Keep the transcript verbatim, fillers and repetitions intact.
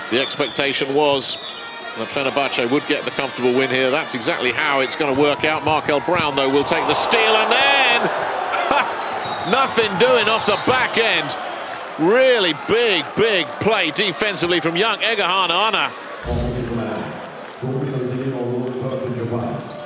The expectation was that Fenerbahce would get the comfortable win here. That's exactly how it's going to work out. Markel Brown, though, will take the steal, and then nothing doing off the back end. Really big, big play defensively from young Egehan Arna.